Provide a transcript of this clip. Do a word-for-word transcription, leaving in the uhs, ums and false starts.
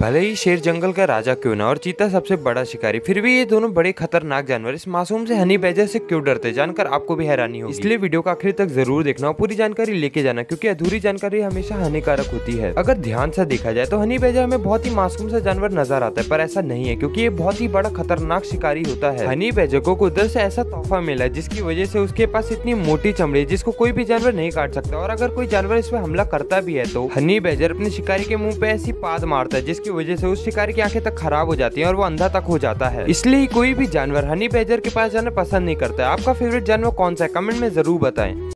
भले ही शेर जंगल का राजा क्यों ना और चीता सबसे बड़ा शिकारी, फिर भी ये दोनों बड़े खतरनाक जानवर इस मासूम से हनी बैजर से क्यों डरते, जानकर आपको भी हैरानी होगी। इसलिए वीडियो का आखिर तक जरूर देखना और पूरी जानकारी लेके जाना, क्योंकि अधूरी जानकारी हमेशा हानिकारक होती है। अगर ध्यान से देखा जाए तो हनी बैजर हमें बहुत ही मासूम सा जानवर नजर आता है, पर ऐसा नहीं है, क्योंकि ये बहुत ही बड़ा खतरनाक शिकारी होता है। हनी बैजर को कुदरत से ऐसा तोहफा मिला है जिसकी वजह से उसके पास इतनी मोटी चमड़ी जिसको कोई भी जानवर नहीं काट सकता, और अगर कोई जानवर इस पर हमला करता भी है तो हनी बैजर अपने शिकारी के मुंह पे ऐसी पाद मारता है जिसकी वजह से उस शिकारी की आंखें तक खराब हो जाती हैं और वो अंधा तक हो जाता है। इसलिए कोई भी जानवर हनी बैजर के पास जाना पसंद नहीं करता है। आपका फेवरेट जानवर कौन सा है, कमेंट में जरूर बताएं।